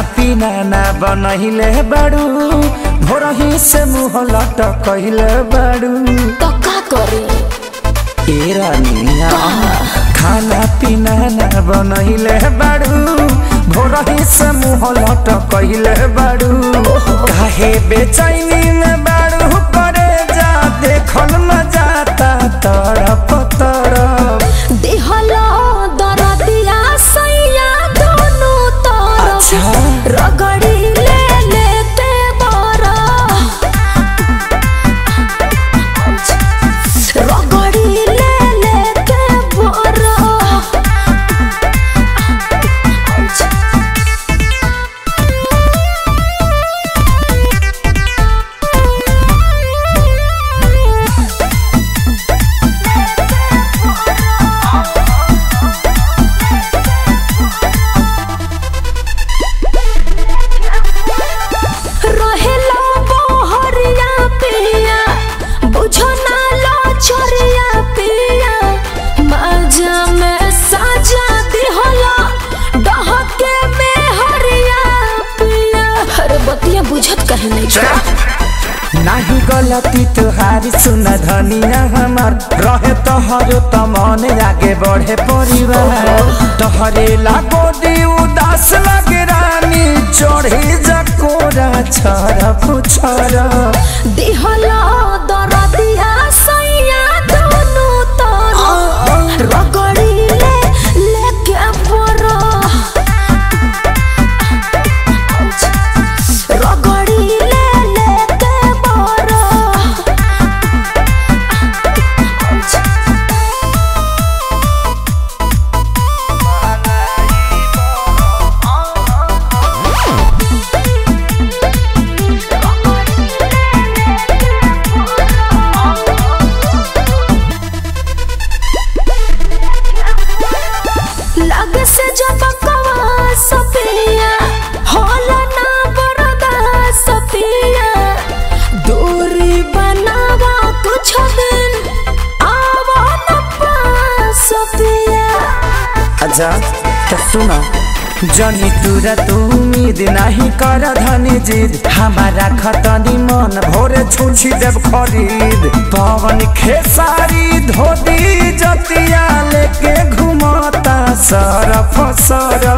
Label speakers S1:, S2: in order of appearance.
S1: पीना ना बनहिले बाड़ू भोरही से मुँह लटकले बाड़ू
S2: तो का करे
S1: ए रानिया खाना पीना ना बनहिले बाड़ू भोरही से मुँह लटकले बाड़ू काहे बेचैनी में बाड़ू करे जा देखल न जाता तरफ तरफ
S2: देहला दरदिया सैया दोनों तरफ रगड़ी ले लेते बरा रगड़ी ले लेते बरा
S1: नहीं गलती तुहारी सुन धनिया हमार रहे तोहरो त मन आगे बढ़े परिवार तोहरे लागो दी उदास लगे रानी चढ़े जकोरा छरा पुछरा
S2: देहला दरदिया सैया दोनों तरफ रगड़ी ले लेके बरा रगड़ी ले लेके बरा लगे से जब कवा सपिया होला ना बरदा सपिया दूरी बनावा कुछ दिन आवा न पास सपिया
S1: अच्छा तो सुना जनी तुरा तू उम्मीद नहीं कर धनी जिद हमारा खतनी मन भोरे छुछी देव खरीद पवन खेसारी धोती जतिया लेके घुमाता सरफ सर